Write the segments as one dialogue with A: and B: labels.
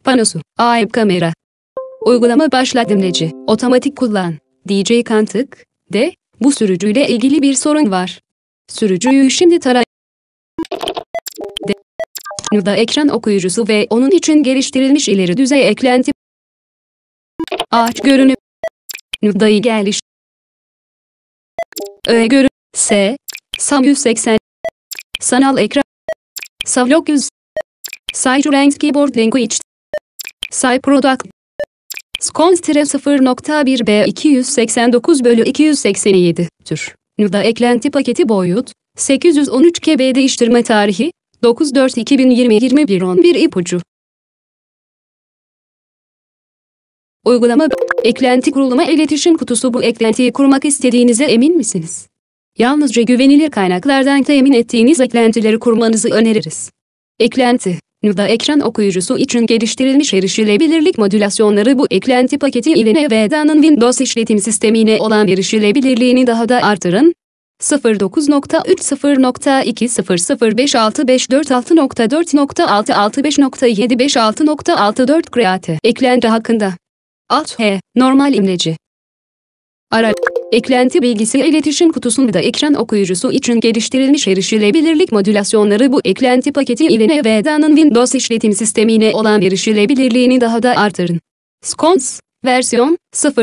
A: Panosu. AEP kamera. Uygulama başlat imleci. Otomatik kullan. DJ Kantık. D. Bu sürücüyle ilgili bir sorun var. Sürücüyü şimdi tara. D. NUDA ekran okuyucusu ve onun için geliştirilmiş ileri düzey eklenti. Aç görünüm. NUDA'yı geliş. Görün. S. SAM 180. Sanal ekran. Savlog 100. Cyberranks Keyboard Language. Cyproduct. Scons-0.1b 289/287 tür. NUDA eklenti paketi boyut 813 KB değiştirme tarihi 9/4/2020 ipucu. Uygulama eklenti kuruluma iletişim kutusu. Bu eklentiyi kurmak istediğinize emin misiniz? Yalnızca güvenilir kaynaklardan temin ettiğiniz eklentileri kurmanızı öneririz. Eklenti NUDA ekran okuyucusu için geliştirilmiş erişilebilirlik modülasyonları. Bu eklenti paketi ile NVDA'nın Windows işletim sistemine olan erişilebilirliğini daha da artırın. 09.3.0.2.005.6.4.665.756.64 Create eklenti hakkında. Alt-H normal imleci. Ara. Eklenti bilgisi iletişim kutusunda ekran okuyucusu için geliştirilmiş erişilebilirlik modülasyonları. Bu eklenti paketi ile NVDA'nın Windows işletim sistemine olan erişilebilirliğini daha da artırın. Scons versiyon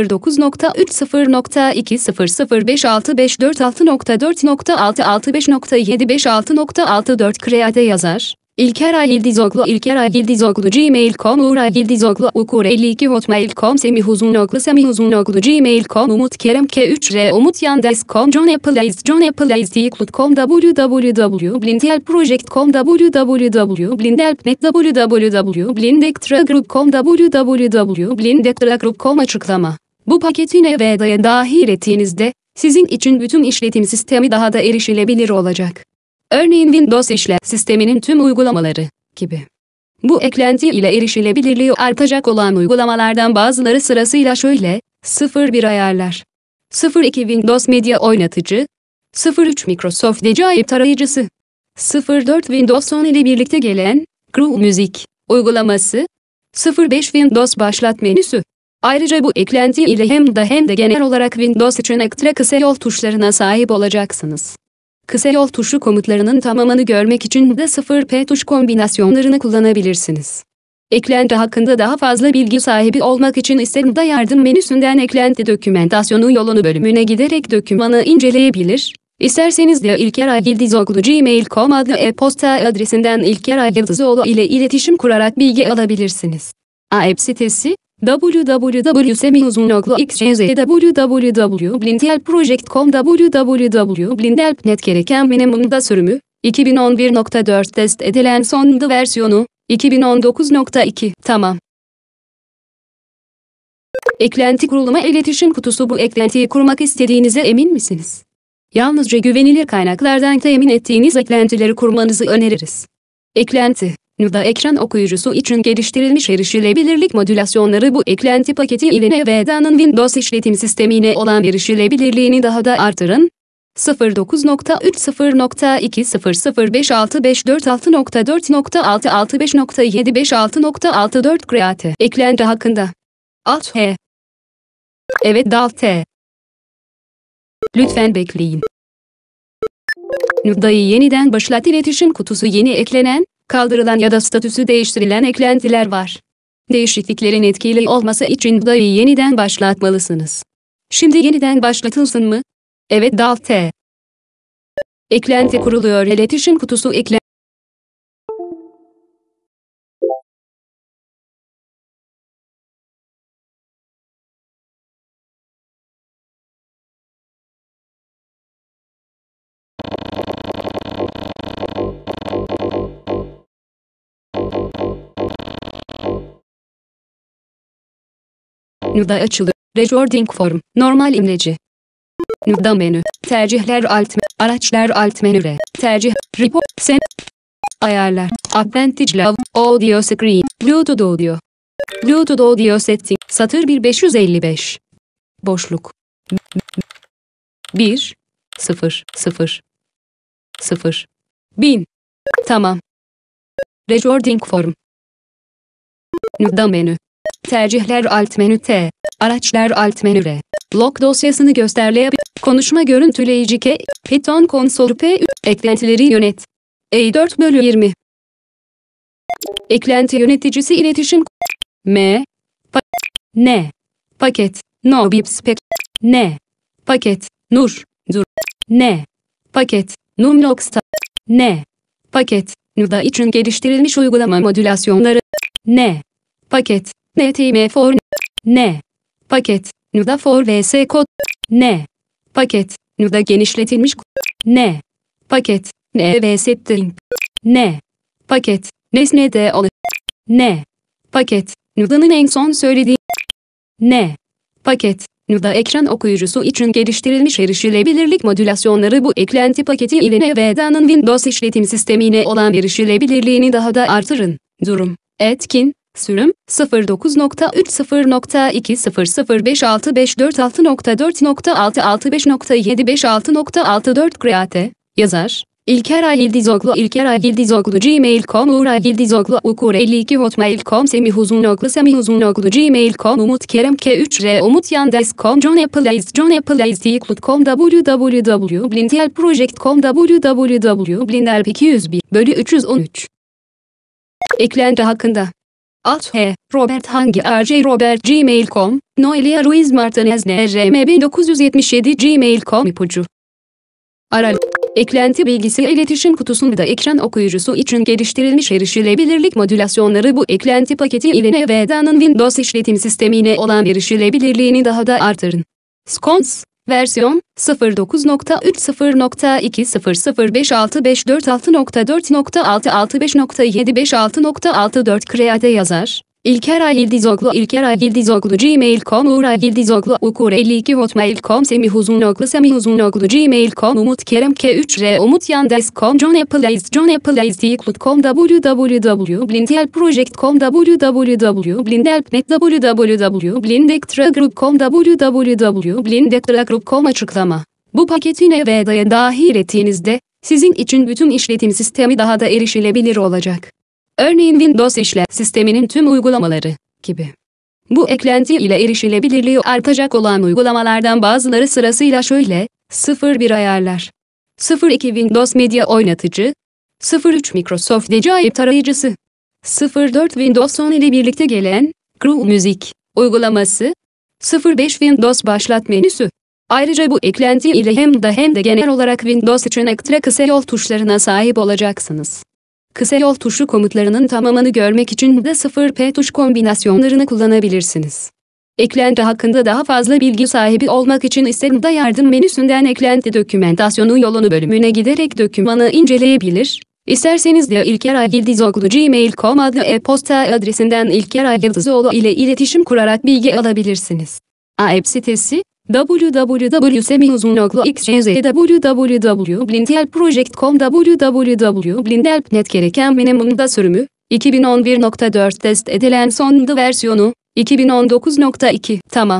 A: 09.3.0.2.005.654.6.4.665.756.64 Create yazar. İlker Ay Yıldızoglu, İlker Ay Yıldızoglu gmail.com, Uğur Yıldızoglu ukur52 hotmail.com, semihuzunoglu gmail.com, Umut Kerem K3R, Umut Yandes.com, John Appleis T.com, www.blindelproject.com, www.blindelp.net, www.blindektragroup.com, www.blindektragroup.com. Açıklama. Bu paketi NVDA'ya dahil ettiğinizde, sizin için bütün işletim sistemi daha da erişilebilir olacak. Örneğin Windows işletim sisteminin tüm uygulamaları gibi. Bu eklenti ile erişilebilirliği artacak olan uygulamalardan bazıları sırasıyla şöyle: 01 ayarlar, 02 Windows Medya oynatıcı, 03 Microsoft Edge tarayıcısı, 04 Windows 10 ile birlikte gelen Groove Müzik uygulaması, 05 Windows başlat menüsü. Ayrıca bu eklenti ile hem de genel olarak Windows için ekstra kısa yol tuşlarına sahip olacaksınız. Kısa yol tuşu komutlarının tamamını görmek için de 0P tuş kombinasyonlarını kullanabilirsiniz. Eklenti hakkında daha fazla bilgi sahibi olmak için ise da yardım menüsünden eklenti dokümantasyonu yolunu bölümüne giderek dokümanı inceleyebilir. İsterseniz de ilkerayyıldızoglu gmail.com adlı e-posta adresinden ilkerayyıldızoğlu ile iletişim kurarak bilgi alabilirsiniz. AEP sitesi www.semihuzunoglu.xyz, www.blindelproject.com, www.blindelp.net. Gereken minimumda sürümü 2011.4 test edilen son versiyonu 2019.2. Tamam. Eklenti kuruluma iletişim kutusu. Bu eklentiyi kurmak istediğinize emin misiniz? Yalnızca güvenilir kaynaklardan temin ettiğiniz eklentileri kurmanızı öneririz. Eklenti NUDA ekran okuyucusu için geliştirilmiş erişilebilirlik modülasyonları. Bu eklenti paketi ile NVDA'nın Windows işletim sistemine olan erişilebilirliğini daha da artırın. 09.3.0.2.005.654.6.665.756.64 Create eklenti hakkında. Alt-H. Evet, Alt-H. Lütfen bekleyin. NUDA'yı yeniden başlat. İletişim kutusu yeni eklenen, kaldırılan ya da statüsü değiştirilen eklentiler var. Değişikliklerin etkili olması için NUDA'yı yeniden başlatmalısınız. Şimdi yeniden başlatılsın mı? Evet, Alt-T. Eklenti kuruluyor. İletişim kutusu ekle. NUDA açılı. Recording form. Normal imleci. NUDA menü. Tercihler alt menü. Araçlar alt menüre. Tercih. Report. Sen. Ayarlar. Advantage Love. Audio Screen. Bluetooth Audio. Bluetooth Audio Setting. Satır 1555. Boşluk. 1. 0. 0. 0. 1000. Tamam. Recording form. Nüda menü. Tercihler alt menü T. Araçlar alt menü R. Log dosyasını göster. Konuşma görüntüleyici K. Python konsol P. Eklentileri yönet. E4/20. Eklenti yöneticisi iletişim. M. N. Paket. No bip spec. N. Paket. Nur. Dur. N. Paket. Numloxta. N. Paket. Nuda için geliştirilmiş uygulama modülasyonları. N. Paket. NTM for. N. Paket. Nuda for vs kod. N. Paket. Nuda genişletilmiş. N. Paket. NV setting. N. Paket. Nesne de olur. N. Paket. Nuda'nın en son söylediği. N. Paket. Nuda ekran okuyucusu için geliştirilmiş erişilebilirlik modülasyonları bu eklenti paketi ile NVDA'nın Windows işletim sistemine olan erişilebilirliğini daha da artırın. Durum. Etkin. Sürüm 09.3.0.2005654.6.4.665.756.64 Kreate. Yazar. İlker Ayıldizoglu gmail.com Uğur Ayıldizoglu ukur 52 hotmail.com semihuzunoglu gmail.com Umut Kerem K3R Umut Yandes.com John Appleiz T.com www.blindelproject.com www.blindelp201/313 Eklenti hakkında. Alt H. Robert Hangi R.J. Robert gmail.com Noelia Ruiz Martinez NRM 1977 gmail.com ipucu. Aralık. Eklenti bilgisi iletişim kutusunda ekran okuyucusu için geliştirilmiş erişilebilirlik modülasyonları bu eklenti paketi ile NVDA'nın Windows işletim sistemine olan erişilebilirliğini daha da artırın. Scones. Versiyon 09.3.0.2005654.6.665.756.64 Kreate yazar. İlker Ayıldizoglu gmail.com Uğur Ayıldizoglu ukur 52 hotmail.com semihuzunoglu gmail.com Umut Kerem K3R Umut Yandes.com John Appleiz T.com www.blindelproject.com www.blindelp.net www.blindektragroup.com www.blindektragroup.com Açıklama. Bu paketi NVDA'ya dahil ettiğinizde, sizin için bütün işletim sistemi daha da erişilebilir olacak. Örneğin Windows işletim sisteminin tüm uygulamaları gibi. Bu eklenti ile erişilebilirliği artacak olan uygulamalardan bazıları sırasıyla şöyle: 01 ayarlar, 02 Windows Media oynatıcı, 03 Microsoft Acayip tarayıcısı, 04 Windows 10 ile birlikte gelen Groove Müzik uygulaması, 05 Windows başlat menüsü. Ayrıca bu eklenti ile hem de genel olarak Windows için ekstra kısa yol tuşlarına sahip olacaksınız. Kısa yol tuşu komutlarının tamamını görmek için de 0P tuş kombinasyonlarını kullanabilirsiniz. Eklenti hakkında daha fazla bilgi sahibi olmak için ise da yardım menüsünden eklenti dokümantasyonu yolunu bölümüne giderek dokümanı inceleyebilir. İsterseniz de ilkerayıldizoglu gmail.com adlı e-posta adresinden İlker Ayıldizoğlu ile iletişim kurarak bilgi alabilirsiniz. Web sitesi www.semihuzunoglu.xyz www.blindelproject.com www.blindelp.net Gereken minimumda sürümü 2011.4 test edilen son versiyonu 2019.2 Tamam.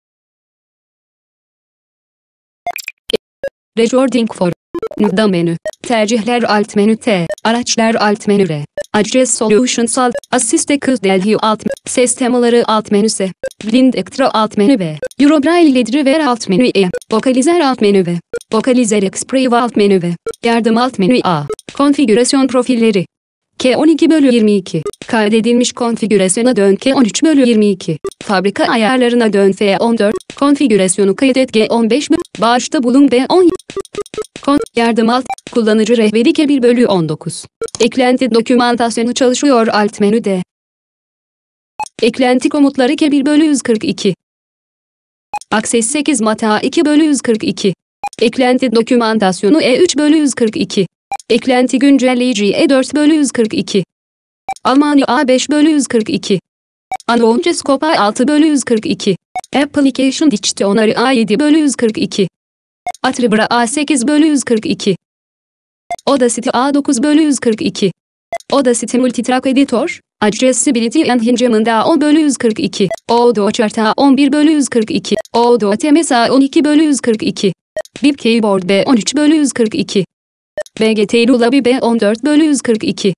A: Recording for Nuda menü. Tercihler alt menü T. Araçlar alt menü R. Address Solutions alt. Assist Delhi alt. Ses temaları alt menü S. Blind Extra alt menü B. Eurobraille Ledriver alt menü E. Vocalizer alt menü V. Vocalizer Express alt menü V. Yardım alt menü A. Konfigürasyon profilleri. K12/22. Kaydedilmiş konfigürasyona dön K13/22. Fabrika ayarlarına dön F14. Konfigürasyonu kaydet G15. Bağışta bulun B10. Yardım alt. Kullanıcı rehberi K1/19. Eklenti dokümantasyonu çalışıyor alt menüde. Eklenti komutları K1/142. Access 8 Mata 2/142. Eklenti dokümantasyonu E3/142. Eklenti güncelleyici E4/142. Almanya A5/142. Anonce Scope A6/142. Application Dictionary A7/142. Attribra A8/142. Audacity A9/142. Audacity Multitrack Editor, Accessibility Enhancement A10/142. AutoChart A11/142. AutoTemes A12/142. Bip Keyboard B13/142. BGT Lula B14/142.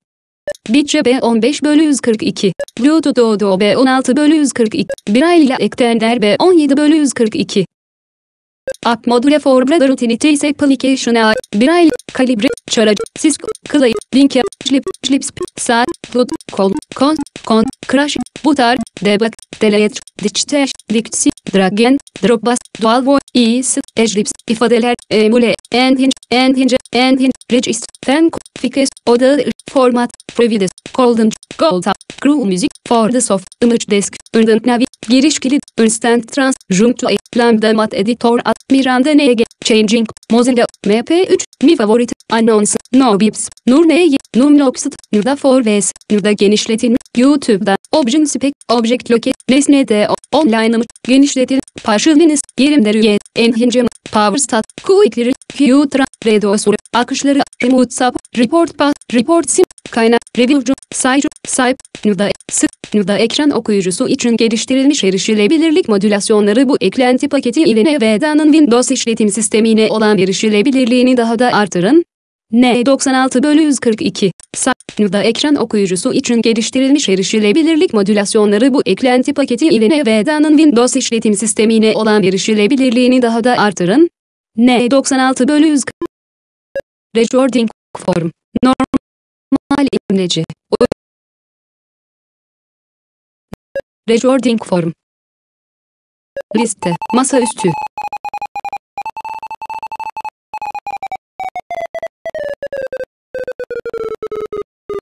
A: Bitçe B15/142. Bluetooth Audio B16/142. Braille Extender B17/142. App Module for Brother Utilities Application A. Braille, Calibre, Charage, Cisco, Clay, Link, Lips, Saat, Flood, Con, Crash, Butar, Debug, Delete, Digital, Dixie, Dragon, Dropbox, Dual Voice, Ease, Edgelips, ifadeler, Emule, Endhinge, Register, Thank, Ficus, Odal, Format, Providence, Golden, Gold, Crew Music, For the Soft, Image Desk, Undant Navi, Giriş kilit, Instant Trans, Junto Lambda Mat Editor at, Miranda NG, Changing, Mozilla, MP3, Mi Favorite, Announce, No Bips, Nur NG, Numloxed, Nuda 4Vs, Nuda genişletilmiş, YouTube'da, Object Spec, Object Locate, Nesne.do, Online genişletil, Partial Linux, Yerimde Rüye, Endhinge, PowerStat, Quickly, Qtra, Redosur, akışları, Remote Sub, Report Path, Report Sim, kaynak, Reviewcu, Site, Nuda ekran okuyucusu için geliştirilmiş erişilebilirlik modülasyonları bu eklenti paketi ile NVDA'nın Windows işletim sistemine olan erişilebilirliğini daha da artırın. N96/142. Nuda ekran okuyucusu için geliştirilmiş erişilebilirlik modülasyonları bu eklenti paketi ile NVDA'nın Windows işletim sistemine olan erişilebilirliğini daha da artırın. N96/140. Recording Form. Normal imleci. Recording Form. Liste. Masaüstü.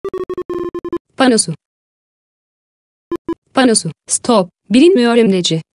A: Panosu. Stop. Bilinmiyor imleci.